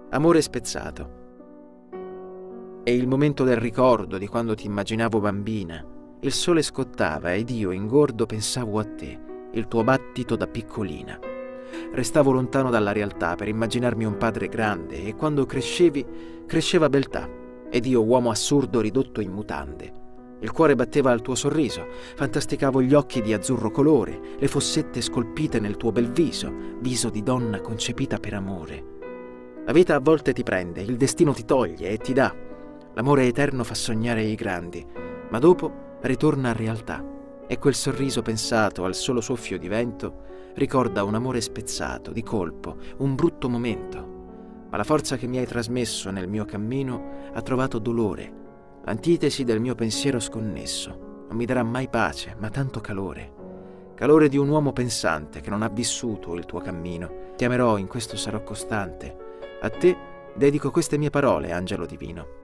Amore spezzato. È il momento del ricordo di quando ti immaginavo bambina. Il sole scottava ed io, ingordo, pensavo a te, il tuo battito da piccolina. Restavo lontano dalla realtà per immaginarmi un padre grande e quando crescevi, cresceva beltà ed io, uomo assurdo ridotto in mutande. Il cuore batteva al tuo sorriso, fantasticavo gli occhi di azzurro colore, le fossette scolpite nel tuo bel viso, viso di donna concepita per amore. La vita a volte ti prende, il destino ti toglie e ti dà. L'amore eterno fa sognare i grandi, ma dopo ritorna a realtà e quel sorriso pensato al solo soffio di vento ricorda un amore spezzato, di colpo, un brutto momento. Ma la forza che mi hai trasmesso nel mio cammino ha trovato dolore, l'antitesi del mio pensiero sconnesso. Non mi darà mai pace, ma tanto calore. Calore di un uomo pensante che non ha vissuto il tuo cammino. Ti amerò, in questo sarò costante. A te dedico queste mie parole, angelo divino.